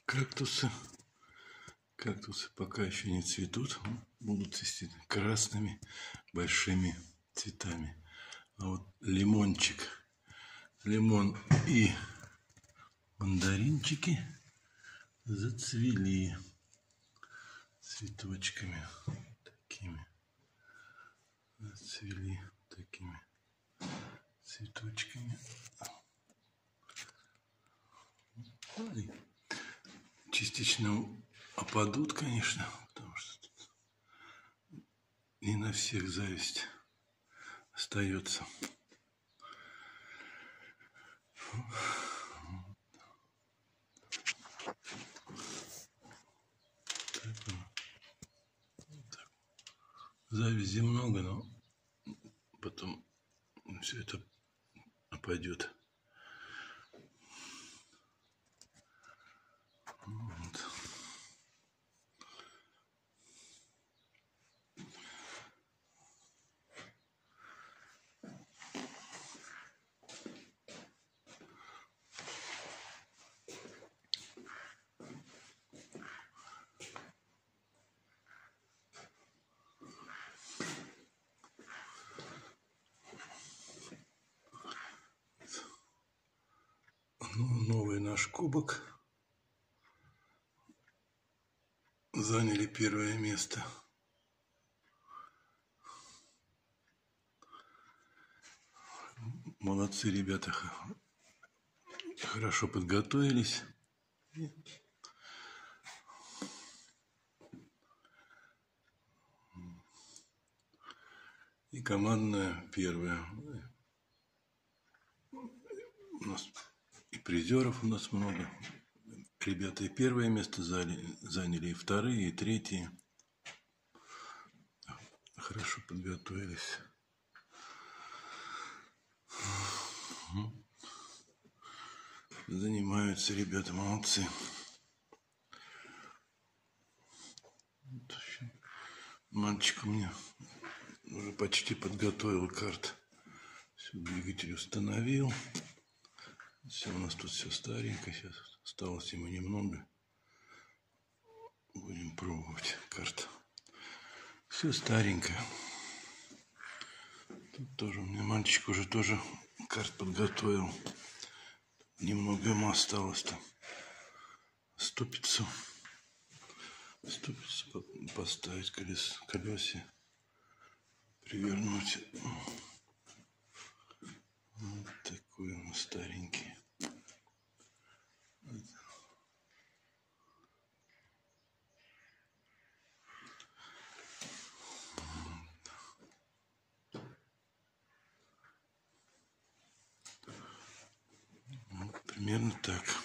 Кактусы. Кактусы пока еще не цветут. Будут цвести красными большими цветами. А вот лимончик, лимон и мандаринчики зацвели цветочками такими. Зацвели такими цветочками. Частично опадут, конечно, потому что не на всех зависть остается. Завязи много, но потом все это опадет. Вот. Новый наш кубок. Заняли первое место. Молодцы ребята. Хорошо подготовились. И командная первая. У нас и призеров у нас много. Ребята и первое место заняли, и вторые, и третьи. Хорошо подготовились. Занимаются ребята, молодцы. Мальчик у меня уже почти подготовил карты. Все, двигатель установил. Все, у нас тут все старенькое. Сейчас осталось ему немного. Будем пробовать карту. Все старенькое. Тут тоже у меня мальчик уже тоже карт подготовил. Немного ему осталось-то. Ступицу поставить, колесе привернуть. Вот такой он старенький. Вот примерно так.